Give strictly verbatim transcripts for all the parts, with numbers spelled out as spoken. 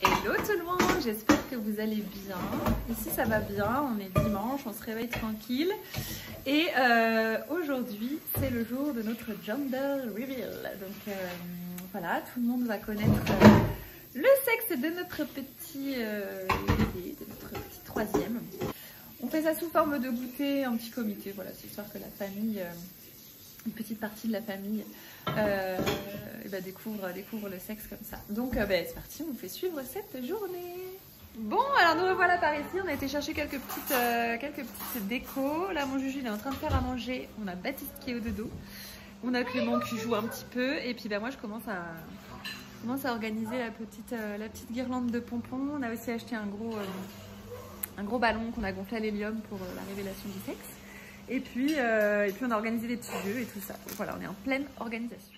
Hello tout le monde, j'espère que vous allez bien. Ici ça va bien, on est dimanche, on se réveille tranquille. Et euh, aujourd'hui c'est le jour de notre gender reveal. Donc euh, voilà, tout le monde va connaître euh, le sexe de notre petit euh, bébé, de notre petit troisième. On fait ça sous forme de goûter, un petit comité, voilà, c'est histoire que la famille, euh, une petite partie de la famille euh, et bah, découvre, découvre le sexe comme ça. Donc euh, bah, c'est parti, on fait suivre cette journée. Bon, alors nous revoilà par ici, on a été chercher quelques petites, euh, quelques petites décos. Là mon Juju il est en train de faire à manger, on a Baptiste qui est au dodo, on a Clément qui joue un petit peu et puis bah, moi je commence à, je commence à organiser la petite, euh, la petite guirlande de pompons. On a aussi acheté un gros, euh, un gros ballon qu'on a gonflé à l'hélium pour euh, la révélation du sexe. Et puis, euh, et puis on a organisé des petits jeux et tout ça. Donc voilà, on est en pleine organisation.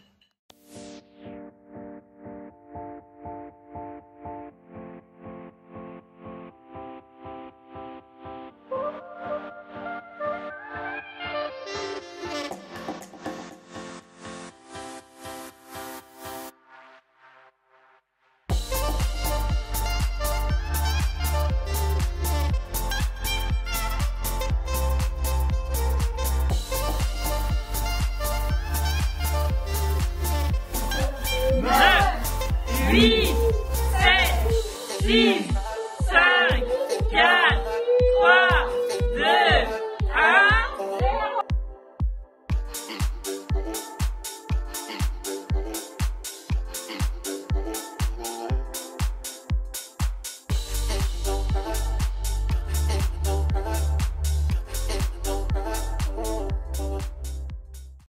Oui.